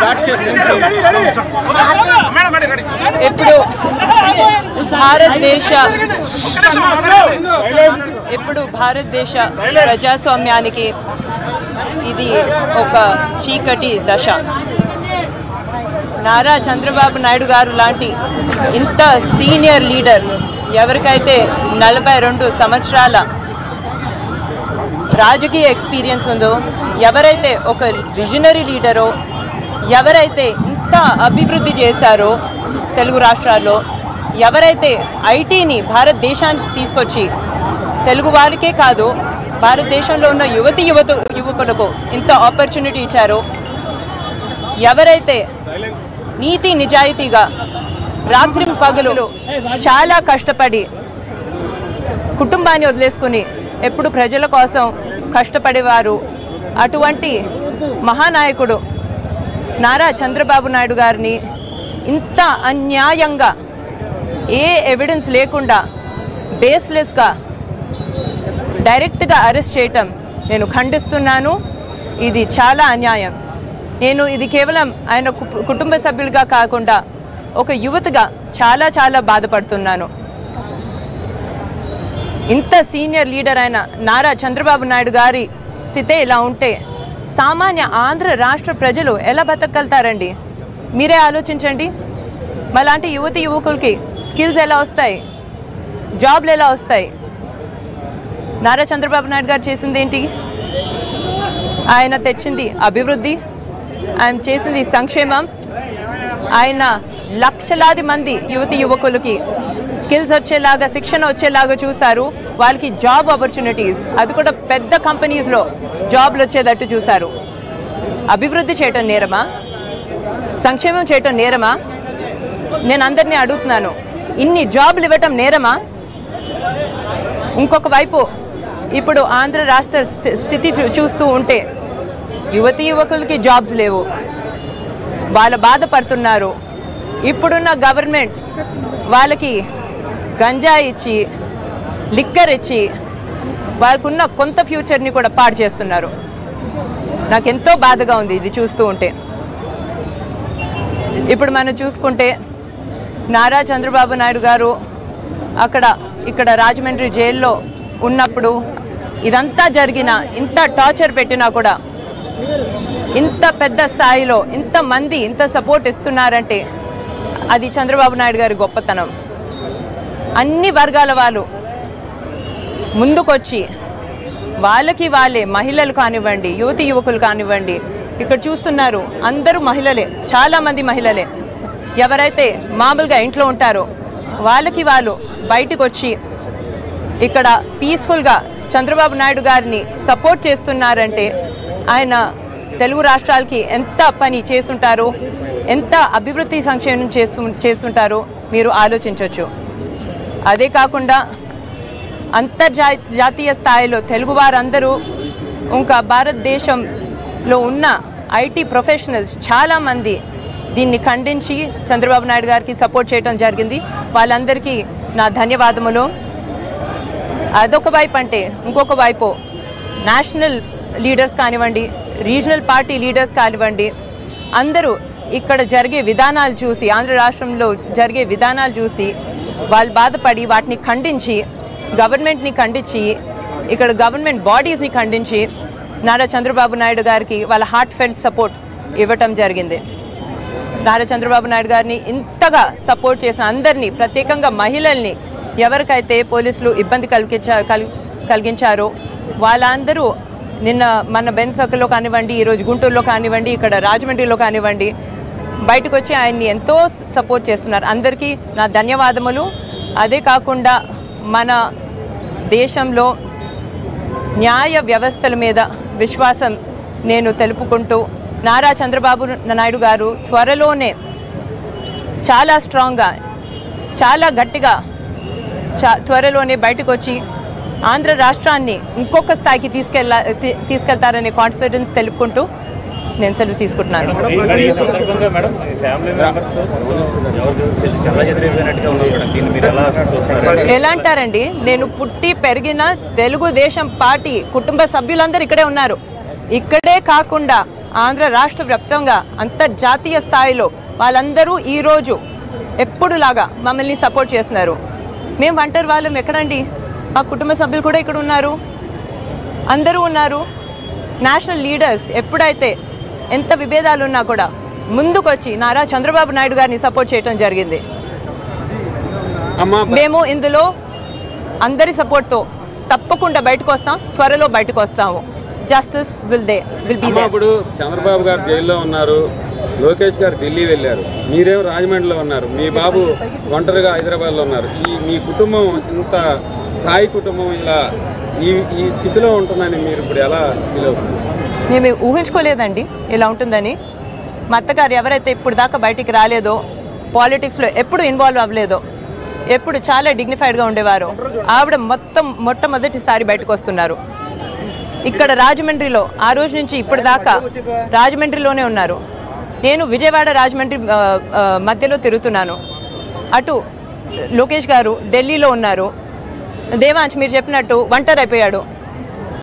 ఇప్పుడు భారతదేశ ప్రజాస్వామ్యానికి ఇది ఒక చీకటి దశ. నారా చంద్రబాబు నాయుడు గారు లాంటి ఇంత సీనియర్ లీడర్, ఎవరికైతే 42 సంవత్సరాల రాజకీయ ఎక్స్పీరియన్స్ ఉందో, ఎవరైతే ఒక విజనరీ లీడరో, ఎవరైతే ఇంత అభివృద్ధి చేశారో తెలుగు రాష్ట్రాల్లో, ఎవరైతే ఐటీని భారతదేశానికి తీసుకొచ్చి తెలుగు వారికే కాదు భారతదేశంలో ఉన్న యువకులకు ఇంత ఆపర్చునిటీ ఇచ్చారో, ఎవరైతే నీతి నిజాయితీగా రాత్రి పగలు చాలా కష్టపడి కుటుంబాన్ని వదిలేసుకుని ఎప్పుడు ప్రజల కోసం కష్టపడేవారు, అటువంటి మహానాయకుడు నారా చంద్రబాబు నాయుడు గారిని ఇంత అన్యాయంగా, ఏ ఎవిడెన్స్ లేకుండా బేస్లెస్గా డైరెక్ట్గా అరెస్ట్ చేయటం నేను ఖండిస్తున్నాను. ఇది చాలా అన్యాయం. నేను ఇది కేవలం ఆయన కుటుంబ సభ్యులుగా కాకుండా ఒక యువతగా చాలా చాలా బాధపడుతున్నాను. ఇంత సీనియర్ లీడర్ అయిన నారా చంద్రబాబు నాయుడు గారి స్థితే ఇలా ఉంటే సామాన్య ఆంధ్ర రాష్ట్ర ప్రజలు ఎలా బతకగలుగుతారండి? మీరే ఆలోచించండి. మలాంటి యువకులకి స్కిల్స్ ఎలా వస్తాయి? జాబ్లు ఎలా వస్తాయి? నారా చంద్రబాబు నాయుడు గారు చేసింది ఏంటి? ఆయన తెచ్చింది అభివృద్ధి, ఆయన చేసింది సంక్షేమం. ఆయన లక్షలాది మంది యువకులకి స్కిల్స్ వచ్చేలాగా, శిక్షణ వచ్చేలాగా చూశారు. వాళ్ళకి జాబ్ ఆపర్చునిటీస్, అది కూడా పెద్ద కంపెనీస్లో జాబ్లు వచ్చేటట్టు చూశారు. అభివృద్ధి చేయటం నేరమా? సంక్షేమం చేయటం నేరమా? నేను అందరినీ అడుగుతున్నాను, ఇన్ని జాబ్లు ఇవ్వటం నేరమా? ఇంకొక వైపు ఇప్పుడు ఆంధ్ర రాష్ట్ర స్థితి చూస్తూ ఉంటే యువకులకి జాబ్స్ లేవు, వాళ్ళ బాధపడుతున్నారు. ఇప్పుడున్న గవర్నమెంట్ వాళ్ళకి గంజాయి ఇచ్చి, లిక్కర్ ఇచ్చి వాళ్ళకున్న కొంత ఫ్యూచర్ని కూడా పాడు చేస్తున్నారు. నాకెంతో బాధగా ఉంది ఇది చూస్తూ ఉంటే. ఇప్పుడు మనం చూసుకుంటే నారా చంద్రబాబు నాయుడు గారు ఇక్కడ రాజమండ్రి జైల్లో ఉన్నప్పుడు ఇదంతా జరిగిన, ఇంత టార్చర్ పెట్టినా కూడా ఇంత పెద్ద స్థాయిలో ఇంతమంది ఇంత సపోర్ట్ ఇస్తున్నారంటే అది చంద్రబాబు నాయుడు గారి గొప్పతనం. అన్ని వర్గాల వాళ్ళు ముందుకొచ్చి వాళ్ళకి వాళ్ళే, మహిళలు కానివ్వండి, యువకులు కానివ్వండి, ఇక్కడ చూస్తున్నారు అందరూ మహిళలే, చాలామంది మహిళలే. ఎవరైతే మామూలుగా ఇంట్లో ఉంటారో వాళ్ళకి వాళ్ళు బయటకు వచ్చి ఇక్కడ పీస్ఫుల్గా చంద్రబాబు నాయుడు గారిని సపోర్ట్ చేస్తున్నారంటే ఆయన తెలుగు రాష్ట్రాలకి ఎంత పని చేస్తుంటారో, ఎంత అభివృద్ధి సంక్షేమం చేస్తుంటారో మీరు ఆలోచించవచ్చు. అదే కాకుండా అంతర్జాతీయ స్థాయిలో తెలుగు వారందరూ, ఇంకా భారతదేశంలో ఉన్న ఐటీ ప్రొఫెషనల్స్ చాలామంది దీన్ని ఖండించి చంద్రబాబు నాయుడు గారికి సపోర్ట్ చేయడం జరిగింది. వాళ్ళందరికీ నా ధన్యవాదములు. అదొక వైపు అంటే, ఇంకొక వైపు నేషనల్ లీడర్స్ కానివ్వండి, రీజనల్ పార్టీ లీడర్స్ కానివ్వండి, అందరూ ఇక్కడ జరిగే విధానాలు చూసి, ఆంధ్ర రాష్ట్రంలో జరిగే విధానాలు చూసి వాళ్ళు బాధపడి వాటిని ఖండించి, గవర్నమెంట్ని ఖండించి, ఇక్కడ గవర్నమెంట్ బాడీస్ని ఖండించి నారా చంద్రబాబు నాయుడు గారికి వాళ్ళ హార్ట్ ఫెల్ట్ సపోర్ట్ ఇవ్వటం జరిగింది. నారా చంద్రబాబు నాయుడు గారిని ఇంతగా సపోర్ట్ చేసిన అందరినీ, ప్రత్యేకంగా మహిళల్ని ఎవరికైతే పోలీసులు ఇబ్బంది కలిగించారో వాళ్ళందరూ మన బెన్ సర్కిల్లో కానివ్వండి, ఈరోజు గుంటూరులో కానివ్వండి, ఇక్కడ రాజమండ్రిలో కానివ్వండి, బయటకు వచ్చి ఆయన్ని ఎంతో సపోర్ట్ చేస్తున్నారు. అందరికీ నా ధన్యవాదములు. అదే కాకుండా మన దేశంలో న్యాయ వ్యవస్థల మీద విశ్వాసం నేను తెలుపుకుంటూ, నారా చంద్రబాబు నాయుడు గారు త్వరలోనే చాలా స్ట్రాంగ్గా, చాలా గట్టిగా త్వరలోనే బయటకు వచ్చి ఆంధ్ర రాష్ట్రాన్ని ఇంకొక స్థాయికి తీసుకెళ్తారనే కాన్ఫిడెన్స్ తెలుపుకుంటూ నేను సెలవు తీసుకుంటున్నాను. ఎలా అంటారండి, నేను పుట్టి పెరిగిన తెలుగుదేశం పార్టీ కుటుంబ సభ్యులందరూ ఇక్కడే ఉన్నారు. ఇక్కడే కాకుండా ఆంధ్ర రాష్ట్ర వ్యాప్తంగా అంతర్జాతీయ స్థాయిలో వాళ్ళందరూ ఈరోజు ఎప్పుడులాగా మమ్మల్ని సపోర్ట్ చేస్తున్నారు. మేము ఒంటరి వాళ్ళం ఎక్కడండి, మా కుటుంబ సభ్యులు కూడా ఇక్కడ ఉన్నారు, అందరూ ఉన్నారు. నేషనల్ లీడర్స్ ఎప్పుడైతే ఎంత విభేదాలు ఉన్నా కూడా ముందుకొచ్చి నారా చంద్రబాబు నాయుడు గారిని సపోర్ట్ చేయడం జరిగింది. మేము ఇందులో అందరి సపోర్ట్తో తప్పకుండా బయటకు వస్తాం, త్వరలో బయటకు వస్తాము. Justice will be there. ఇప్పుడు చంద్రబాబు గారు జైల్లో ఉన్నారు, లోకేష్ గారు ఢిల్లీ వెళ్ళారు, మీరేమో రాజమండ్రిలో ఉన్నారు, మీ బాబు ఒంటరిగా హైదరాబాద్లో ఉన్నారు. మీ కుటుంబం ఇంత స్థాయి కుటుంబం ఇలా ఈ స్థితిలో ఉంటుందని మీరు ఇప్పుడు ఎలా ఫీల్ అవుతుంది? మేము ఊహించుకోలేదండి ఇలా ఉంటుందని. మా అత్తగారు ఎవరైతే ఇప్పుడు దాకా బయటికి రాలేదో, పాలిటిక్స్లో ఎప్పుడు ఇన్వాల్వ్ అవ్వలేదో, ఎప్పుడు చాలా డిగ్నిఫైడ్గా ఉండేవారు, ఆవిడ మొట్టమొదటిసారి బయటకు వస్తున్నారు. ఇక్కడ రాజమండ్రిలో ఆ రోజు నుంచి ఇప్పుడు దాకా రాజమండ్రిలోనే ఉన్నారు. నేను విజయవాడ రాజమండ్రి మధ్యలో తిరుగుతున్నాను. అటు లోకేష్ గారు ఢిల్లీలో ఉన్నారు. దేవాంశ్ మీరు చెప్పినట్టు ఒంటరి అయిపోయాడు.